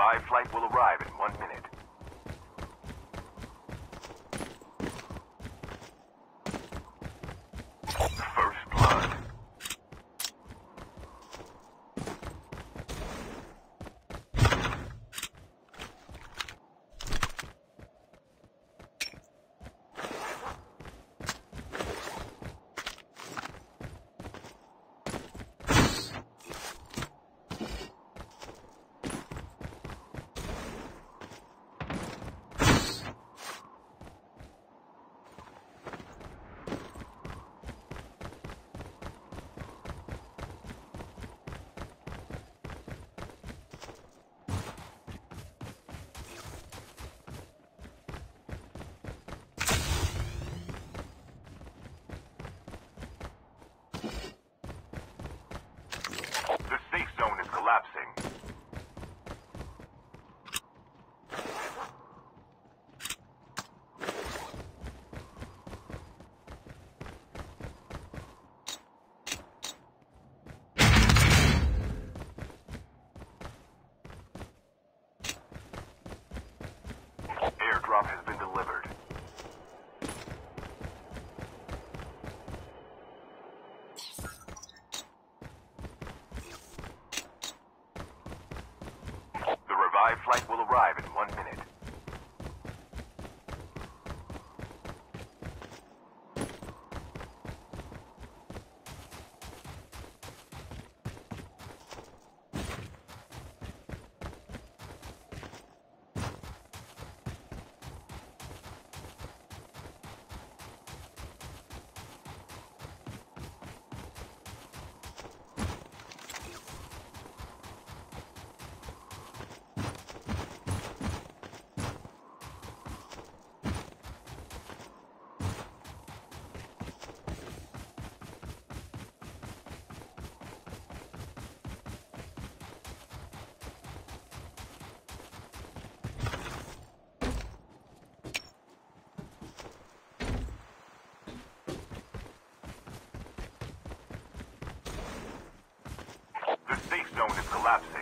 revived flight will arrive in 1 minute. First blood. The safe zone is collapsing. Airdrop has been delivered. The revived flight will arrive in 1 minute. The safe zone is collapsing.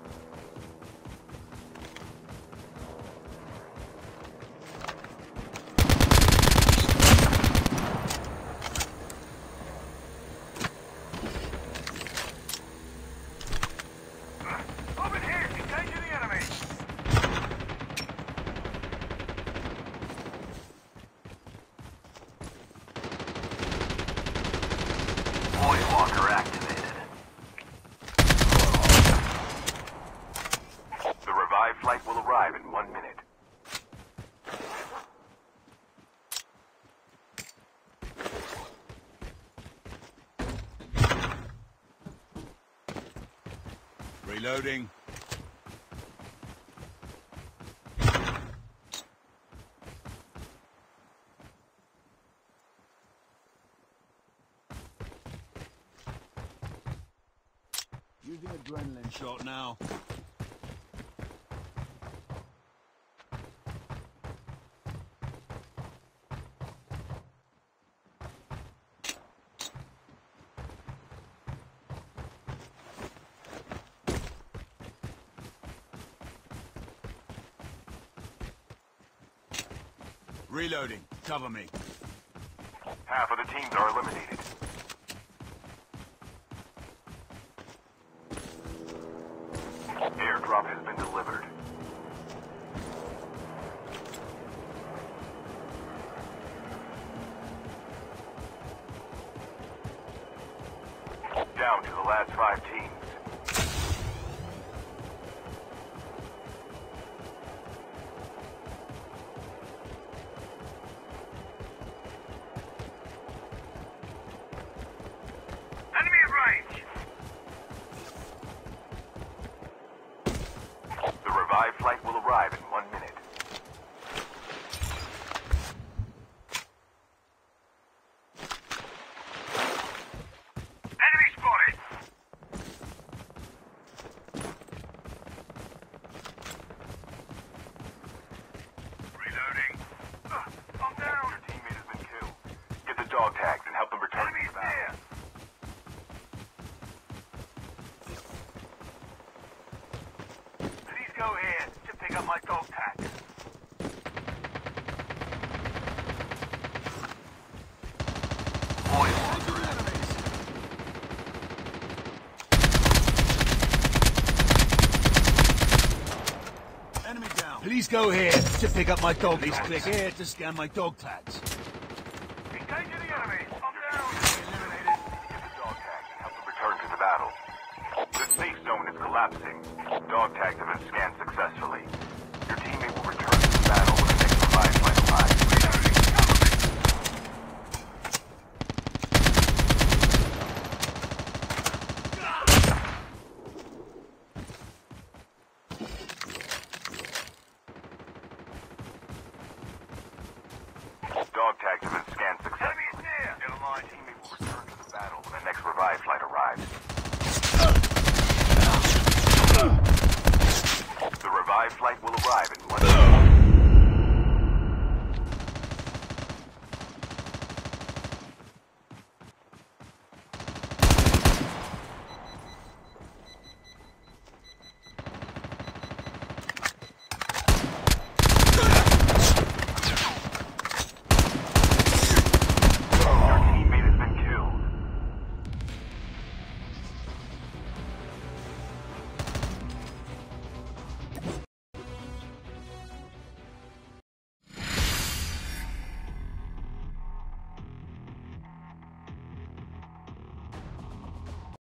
Over here! Engaging the enemy! Voidwalker activated. The revived flight will arrive in 1 minute. Reloading. Using adrenaline shot now. Reloading. Cover me. Half of the teams are eliminated. Airdrop has been delivered. Down to the last 5 teams. Enemy at range! The revived flight will arrive in 1 minute. Enemy spotted! Reloading. I'm down! Your teammate has been killed. Get the dog tags and help them return to the battle. These go here to pick up my dog tag. Enemy down. Please go here to pick up my dog. Please click here to scan my dog tags. Engaging the enemy. I'm down. Eliminated. Get the dog tags and help them return to the battle. The safe zone is collapsing. Dog tags have been scanned